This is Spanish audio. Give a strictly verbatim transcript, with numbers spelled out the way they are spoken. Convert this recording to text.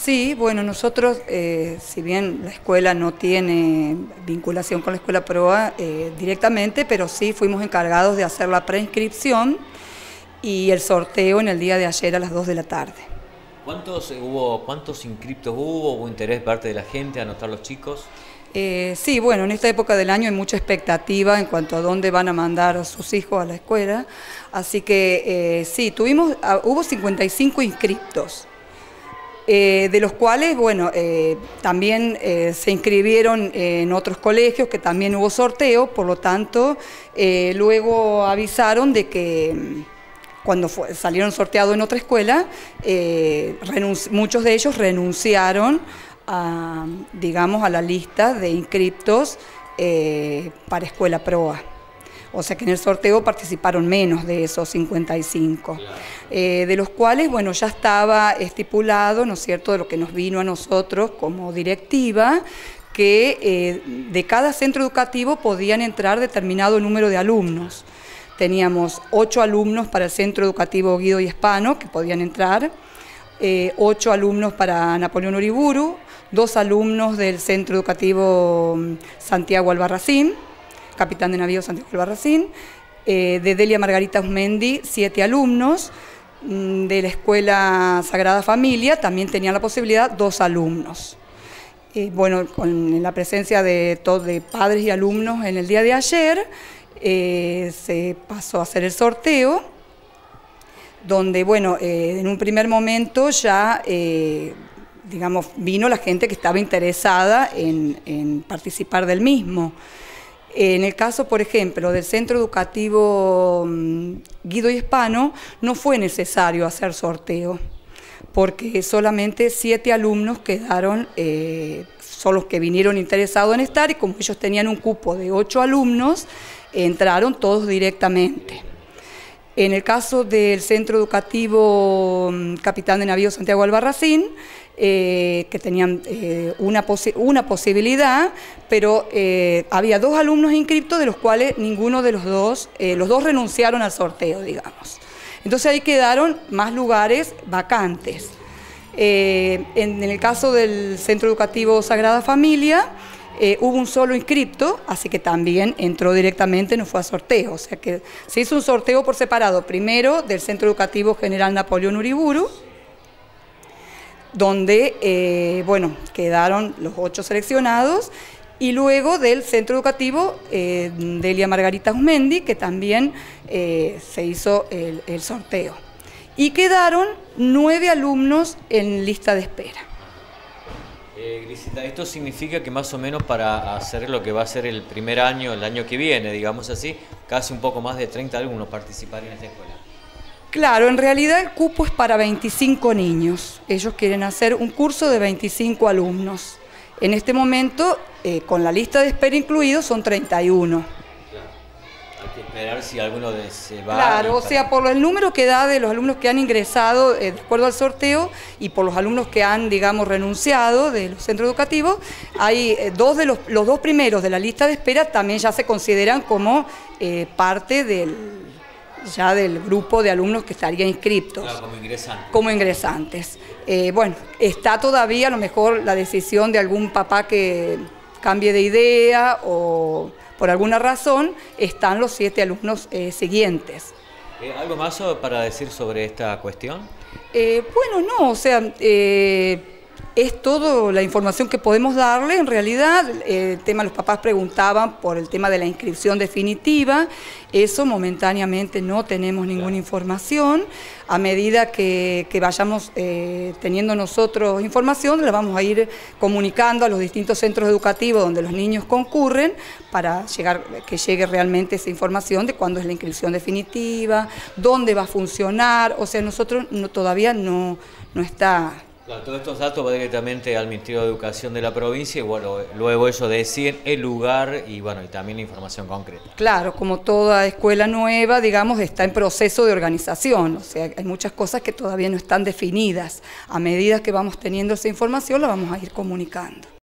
Sí, bueno, nosotros, eh, si bien la escuela no tiene vinculación con la Escuela Proa eh, directamente, pero sí fuimos encargados de hacer la preinscripción y el sorteo en el día de ayer a las dos de la tarde. ¿Cuántos, hubo, cuántos inscriptos hubo? ¿Hubo interés de parte de la gente a anotar los chicos? Eh, sí, bueno, en esta época del año hay mucha expectativa en cuanto a dónde van a mandar a sus hijos a la escuela, así que eh, sí, tuvimos, uh, hubo cincuenta y cinco inscriptos. Eh, de los cuales, bueno, eh, también eh, se inscribieron en otros colegios que también hubo sorteo, por lo tanto, eh, luego avisaron de que cuando fue, salieron sorteados en otra escuela, eh, muchos de ellos renunciaron a, digamos, a la lista de inscriptos eh, para Escuela Proa. O sea que en el sorteo participaron menos de esos cincuenta y cinco, eh, de los cuales, bueno, ya estaba estipulado, ¿no es cierto?, de lo que nos vino a nosotros como directiva, que eh, de cada centro educativo podían entrar determinado número de alumnos. Teníamos ocho alumnos para el Centro Educativo Guido y Hispano, que podían entrar, eh, ocho alumnos para Napoleón Uriburu, dos alumnos del Centro Educativo Santiago Albarracín, Capitán de Navío Santiago Albarracín, eh, de Delia Margarita Usmendi, siete alumnos, de la Escuela Sagrada Familia también tenían la posibilidad dos alumnos. Eh, bueno, con la presencia de, todo, de padres y alumnos en el día de ayer, eh, se pasó a hacer el sorteo, donde, bueno, eh, en un primer momento ya, eh, digamos, vino la gente que estaba interesada en, en participar del mismo. En el caso, por ejemplo, del Centro Educativo Guido y Hispano, no fue necesario hacer sorteo, porque solamente siete alumnos quedaron, eh, son los que vinieron interesados en estar, y como ellos tenían un cupo de ocho alumnos, entraron todos directamente. En el caso del Centro Educativo Capitán de Navío Santiago Albarracín, Eh, que tenían eh, una, posi una posibilidad, pero eh, había dos alumnos inscriptos, de los cuales ninguno de los dos, eh, los dos renunciaron al sorteo, digamos. Entonces ahí quedaron más lugares vacantes. Eh, en, en el caso del Centro Educativo Sagrada Familia, eh, hubo un solo inscripto, así que también entró directamente, no fue a sorteo. O sea que se hizo un sorteo por separado, primero del Centro Educativo General Napoleón Uriburu, donde, eh, bueno, quedaron los ocho seleccionados, y luego del Centro Educativo eh, Delia Margarita Usmendi, que también eh, se hizo el, el sorteo. Y quedaron nueve alumnos en lista de espera. Eh, Grisita, esto significa que más o menos para hacer lo que va a ser el primer año, el año que viene, digamos así, casi un poco más de treinta alumnos participarían en esta escuela. Claro, en realidad el cupo es para veinticinco niños. Ellos quieren hacer un curso de veinticinco alumnos. En este momento, eh, con la lista de espera incluidos, son treinta y uno. Claro. Hay que esperar si alguno de se va. Claro, o sea, por el número que da de los alumnos que han ingresado eh, de acuerdo al sorteo, y por los alumnos que han, digamos, renunciado de los centros educativos, hay eh, dos de los, los dos primeros de la lista de espera también ya se consideran como eh, parte del... ya del grupo de alumnos que estarían inscriptos. Claro, como ingresantes. Como ingresantes. Eh, bueno, está todavía a lo mejor la decisión de algún papá que cambie de idea o por alguna razón están los siete alumnos eh, siguientes. Eh, ¿Algo más para decir sobre esta cuestión? Eh, bueno, no, o sea... Eh, es toda la información que podemos darle. En realidad, el tema, los papás preguntaban por el tema de la inscripción definitiva. Eso momentáneamente no tenemos ninguna información. A medida que, que vayamos eh, teniendo nosotros información, la vamos a ir comunicando a los distintos centros educativos donde los niños concurren, para llegar, que llegue realmente esa información de cuándo es la inscripción definitiva, dónde va a funcionar. O sea, nosotros no, todavía no, no está... Claro, todos estos datos van directamente al Ministerio de Educación de la provincia, y bueno, luego ellos deciden el lugar y bueno, y también la información concreta. Claro, como toda escuela nueva, digamos, está en proceso de organización, o sea, hay muchas cosas que todavía no están definidas. A medida que vamos teniendo esa información, la vamos a ir comunicando.